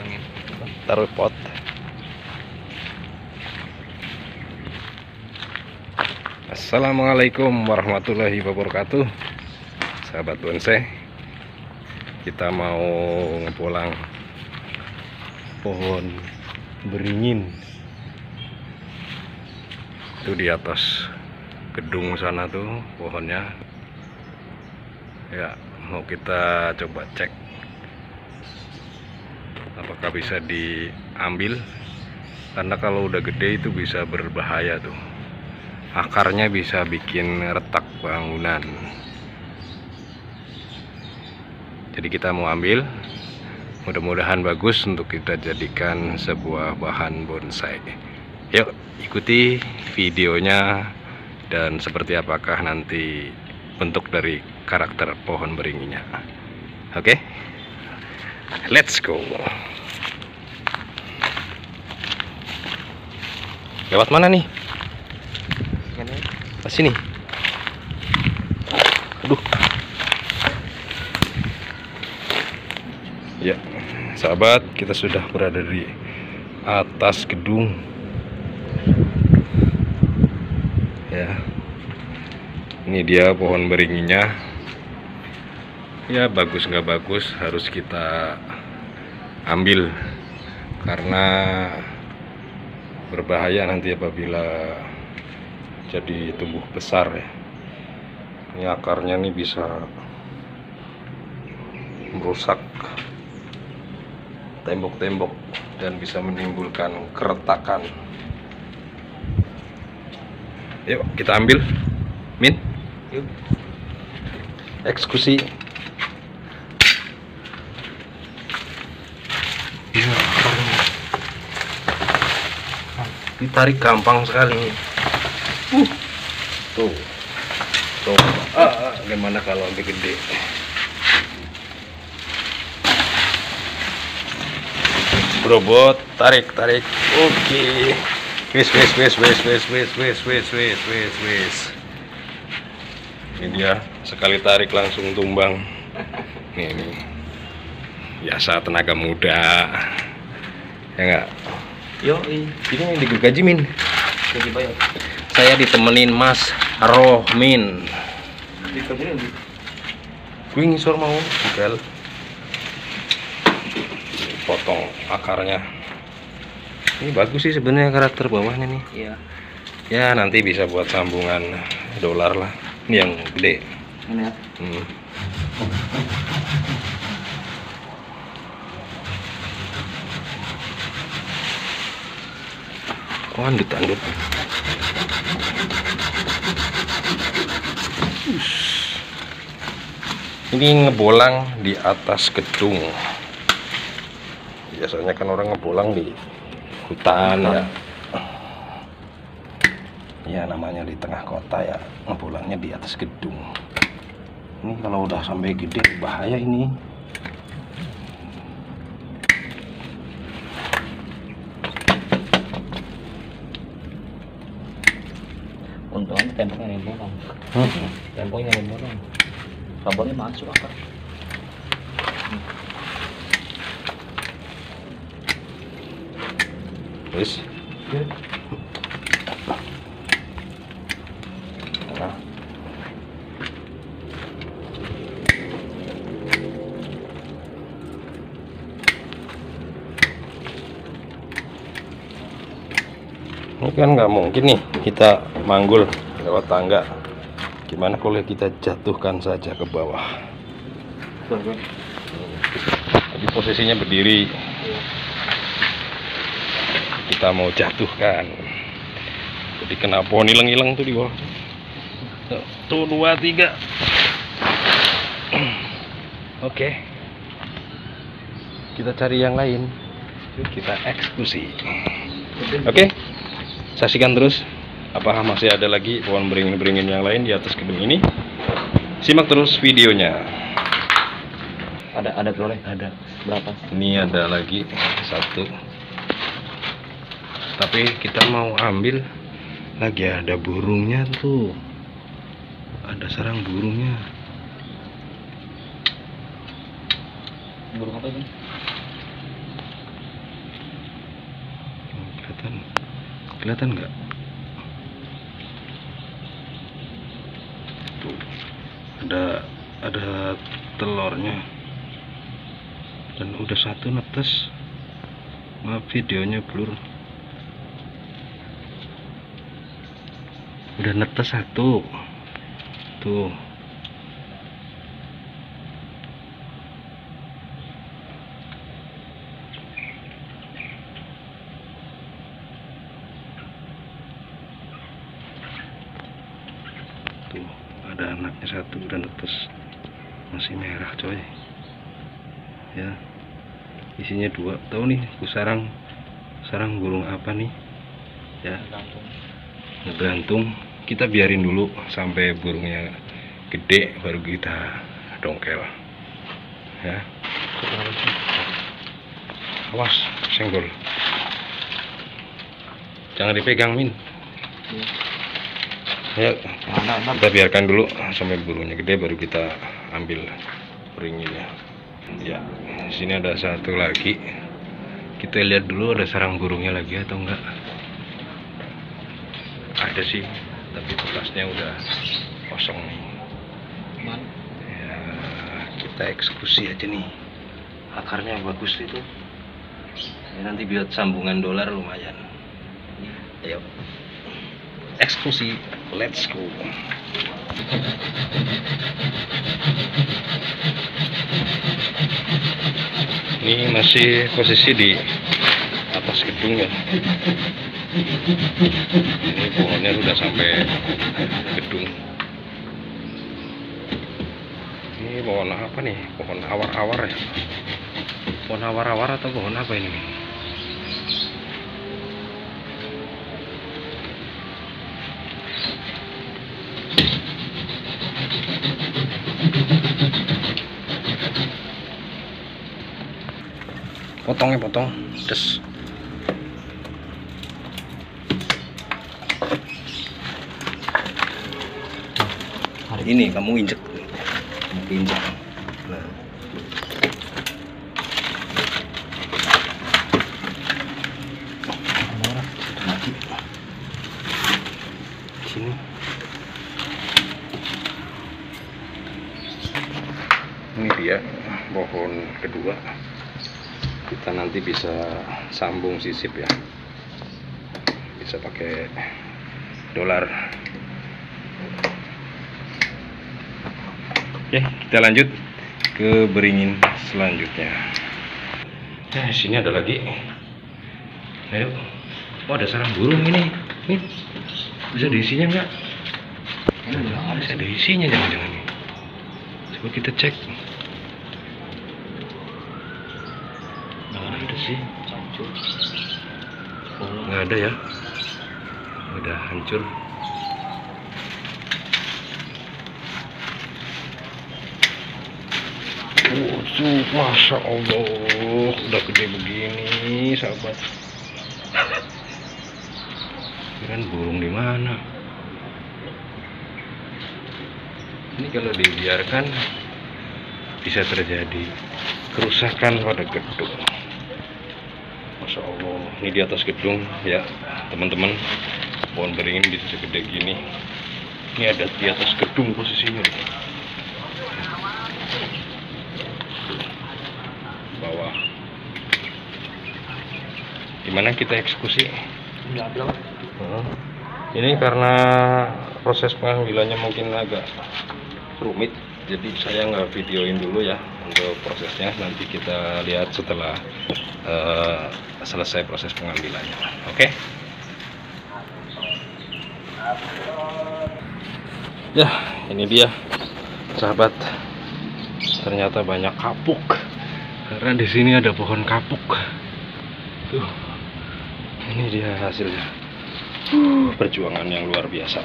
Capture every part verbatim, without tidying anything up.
angin. Taruh pot. Assalamualaikum warahmatullahi wabarakatuh, sahabat bonsai. Kita mau ngepolang pohon beringin itu di atas gedung sana tuh pohonnya ya. Mau kita coba cek apakah bisa diambil, karena kalau udah gede itu bisa berbahaya tuh, akarnya bisa bikin retak bangunan. Jadi kita mau ambil, mudah-mudahan bagus untuk kita jadikan sebuah bahan bonsai. Yuk ikuti videonya dan seperti apakah nanti bentuk dari karakter pohon beringinnya. Oke, let's go. Lewat mana nih? Pas sini. Aduh. Ya, sahabat, kita sudah berada di atas gedung. Ya. Ini dia pohon beringinnya. Ya, bagus nggak bagus harus kita ambil karena berbahaya nanti apabila jadi tumbuh besar ya. Ini akarnya nih bisa merusak tembok-tembok dan bisa menimbulkan keretakan. Yuk kita ambil, Min. Yuk. Eksekusi. Ya, ditarik gampang sekali. Uh. Tuh. Tuh. Ah, ah, gimana kalau lebih gede? Robot, tarik, tarik. Oke. Wes, wes, wes, wes, wes, wes, wes, wes, wes, wes, wes. Ini dia, sekali tarik langsung tumbang. Nih, nih. Biasa tenaga muda. Ya enggak? Yo, ini yang digergaji, Min. Gaji bayar. Saya ditemenin Mas Rohmin. Ditemenin di. Gue ngisor mau, Bel. Potong akarnya. Ini bagus sih sebenarnya karakter bawahnya nih. Iya. Ya nanti bisa buat sambungan dolar lah. Ini yang gede. Ini ya. Hmm. Oh, andut andut. Ini ngebolang di atas gedung. Biasanya kan orang ngebolang di hutan ya. Ya namanya di tengah kota ya, ngebolangnya di atas gedung. Ini kalau udah sampai gede bahaya ini. Untungnya temboknya yang bolong. Hmm? Temboknya yang bolong. Kabarnya masuk akar. Terus ya. Nah. Ini kan nggak mungkin nih kita manggul lewat tangga. Gimana kalau kita jatuhkan saja ke bawah? Jadi posisinya berdiri. Kita mau jatuhkan. Jadi kena pohon hilang-hilang tuh di bawah. Tuh dua tiga. Oke. Kita cari yang lain. Kita eksekusi. Oke. Saksikan terus. Apakah masih ada lagi pohon beringin-beringin yang lain di atas gedung ini? Simak terus videonya. Ada ada boleh ada berapa? Ini ada lagi satu. Tapi kita mau ambil lagi, ada burungnya tuh. Ada sarang burungnya. Burung apa ini? Kelihatan nggak? Tuh, ada ada telurnya. Dan udah satu netes. Maaf videonya blur. Udah netes satu. Tuh. Tuh, ada anaknya satu udah netes. Masih merah coy. Ya. Isinya dua. Tahu nih, aku sarang sarang burung apa nih? Ya. Ngegantung. Kita biarin dulu sampai burungnya gede baru kita dongkel. Ya. Awas, senggol. Jangan dipegang, Min. Ya, kita biarkan dulu sampai burungnya gede baru kita ambil ringinnya. Ya, di sini ada satu lagi. Kita lihat dulu ada sarang burungnya lagi atau enggak. Ada sih, tapi bekasnya udah kosong nih. Ya, kita eksekusi aja nih. Akarnya bagus itu. Ya, nanti buat sambungan dolar lumayan. Ayo. Eksekusi, let's go. Ini masih posisi di atas gedung ya. Ini pohonnya sudah sampai gedung. Ini pohon apa nih? Pohon awar-awar ya? Pohon awar-awar atau pohon apa ini? Potongnya potong, des. Hari ini kamu injek, kamu injek. Nah. Mati. Sini. Ini dia pohon kedua. Kita nanti bisa sambung sisip ya, bisa pakai dolar. Oke, kita lanjut ke beringin selanjutnya. Nah, sini ada lagi. Ayo, oh ada sarang burung ini. Nih, bisa diisinya nggak? Nah, bisa diisinya jangan-jangan nih. Coba kita cek. Ada sih, nggak ada ya, udah hancur. Oh, masya Allah, udah gede begini, sahabat. Kirain burung di mana? Ini kalau dibiarkan bisa terjadi kerusakan pada gedung. Masya Allah, ini di atas gedung ya teman-teman, pohon beringin bisa segede gini. Ini ada di atas gedung posisinya. Bawah. Gimana kita eksekusi? Hmm. Ini karena proses pengambilannya mungkin agak rumit, jadi saya nggak videoin dulu ya untuk prosesnya. Nanti kita lihat setelah uh, selesai proses pengambilannya. Oke. Okay? Ya, ini dia sahabat. Ternyata banyak kapuk. Karena di sini ada pohon kapuk. Tuh. Ini dia hasilnya. Uh, perjuangan yang luar biasa.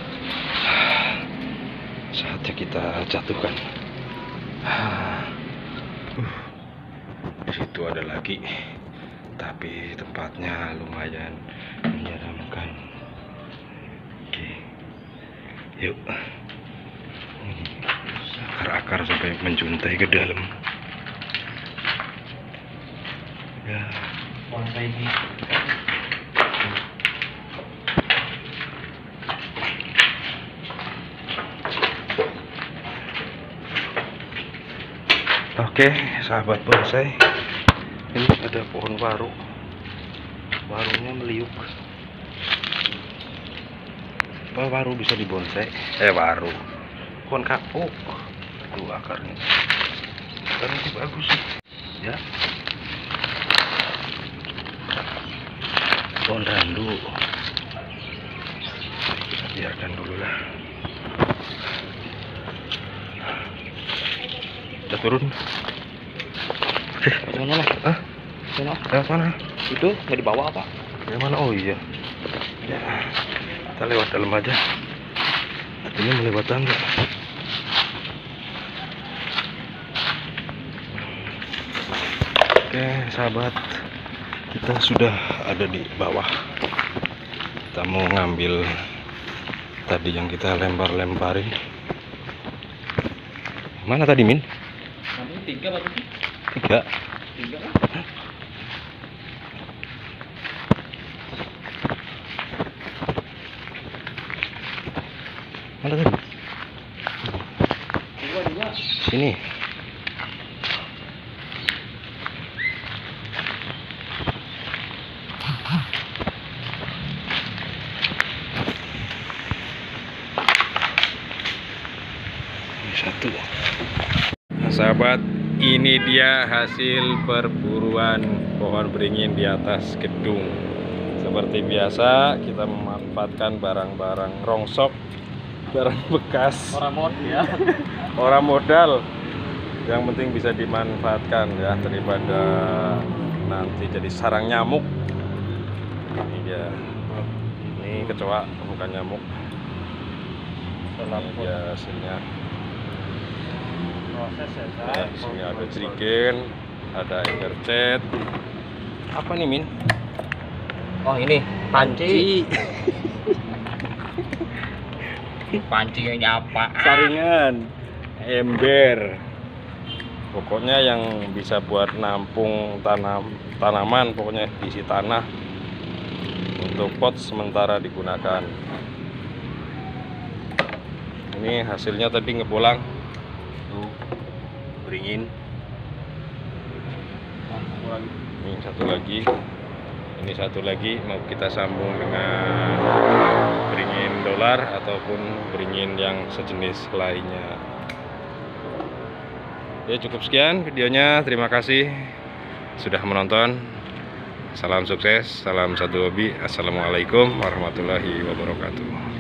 Saatnya kita jatuhkan. Uh, di situ ada lagi, tapi tempatnya lumayan menyeramkan. Oke, yuk. Akar-akar sampai menjuntai ke dalam. Ya. Oke, sahabat bonsai, ini ada pohon waru. Warunya meliuk. Apa waru bisa dibonsai? Eh, waru. Pohon kapuk. Aduh, akarnya. Akarnya itu bagus sih. Ya. Pohon randu. Kita biarkan dulu lah. Udah turun. Yang mana? Hah? Yang mana? Lewat mana? Itu nggak dibawa apa? Yang mana? Oh iya. Ya. Kita lewat dalam aja. Ini melewat tangga. Oke, sahabat. Kita sudah ada di bawah. Kita mau ngambil tadi yang kita lempar-lemparin. Mana tadi, Min? Nanti tiga berarti? Tiga. Tiga kan? Mana tadi? Dua, dua. Sini. Ini satu. Nah, sahabat, ini dia hasil perburuan pohon beringin di atas gedung. Seperti biasa, kita memanfaatkan barang-barang rongsok, barang bekas, Orang mod ya. orang modal. Yang penting bisa dimanfaatkan ya, daripada nanti jadi sarang nyamuk. Ini dia. Ini kecoa, bukan nyamuk. Ini dia hasilnya. Proses ya. Ya, di sini ada jerigen, ada engercet. Apa nih, Min? Oh ini panci. Pancinya apa? Saringan, ember. Pokoknya yang bisa buat nampung tanam tanaman, pokoknya diisi tanah. Untuk pot sementara digunakan. Ini hasilnya tadi ngebolang. Tuh, beringin. Ini satu lagi. Ini satu lagi mau kita sambung dengan beringin dolar ataupun beringin yang sejenis lainnya. Ya, cukup sekian videonya. Terima kasih sudah menonton. Salam sukses, salam satu hobi. Assalamualaikum warahmatullahi wabarakatuh.